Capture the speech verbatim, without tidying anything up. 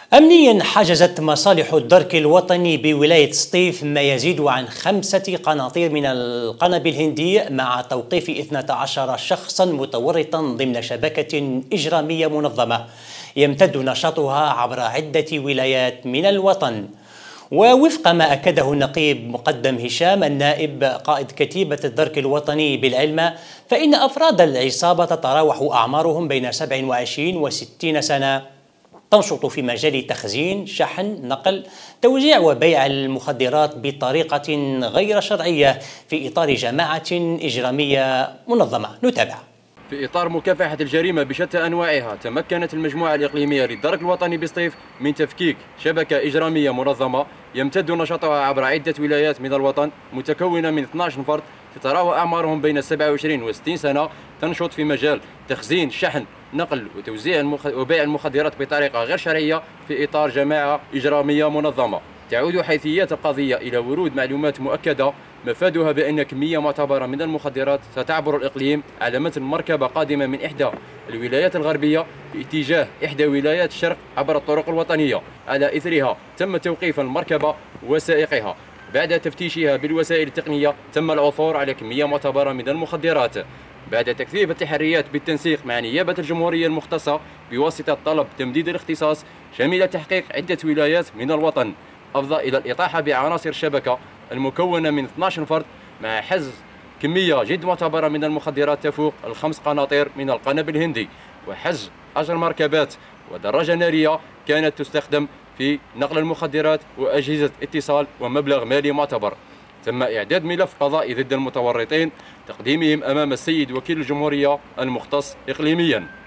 أمنيا حجزت مصالح الدرك الوطني بولاية سطيف ما يزيد عن خمسة قناطير من القنب الهندي مع توقيف اثنتي عشرة شخصا متورطا ضمن شبكة إجرامية منظمة يمتد نشاطها عبر عدة ولايات من الوطن. ووفق ما أكده النقيب مقدم هشام النائب قائد كتيبة الدرك الوطني بالعلمة، فإن أفراد العصابة تتراوح أعمارهم بين سبع وعشرين وستين سنة، تنشط في مجال تخزين، شحن، نقل، توزيع وبيع المخدرات بطريقة غير شرعية في إطار جماعة إجرامية منظمة. نتابع. في إطار مكافحة الجريمة بشتى أنواعها، تمكنت المجموعة الإقليمية للدرك الوطني بسطيف من تفكيك شبكة إجرامية منظمة يمتد نشاطها عبر عدة ولايات من الوطن، متكونة من اثني عشر فرد تتراوح أعمارهم بين سبعة وعشرين وستين سنة، تنشط في مجال تخزين، شحن، نقل وتوزيع المخ... وبيع المخدرات بطريقة غير شرعية في إطار جماعة إجرامية منظمة. تعود حيثيات القضية إلى ورود معلومات مؤكدة مفادها بأن كمية معتبرة من المخدرات ستعبر الإقليم على متن مركبة قادمة من إحدى الولايات الغربية باتجاه إحدى ولايات الشرق عبر الطرق الوطنية. على إثرها تم توقيف المركبة وسائقها. بعد تفتيشها بالوسائل التقنية تم العثور على كمية معتبرة من المخدرات. بعد تكثيف التحريات بالتنسيق مع نيابة الجمهورية المختصة بواسطة طلب تمديد الاختصاص شمل تحقيق عدة ولايات من الوطن، أفضى إلى الإطاحة بعناصر الشبكة المكونة من اثني عشر فرد مع حجز كمية جد معتبرة من المخدرات تفوق الخمس قناطير من القنب الهندي، وحجز عشر مركبات ودراجة نارية كانت تستخدم في نقل المخدرات وأجهزة اتصال ومبلغ مالي معتبر. تم إعداد ملف قضائي ضد المتورطين، تقديمهم أمام السيد وكيل الجمهورية المختص إقليميا.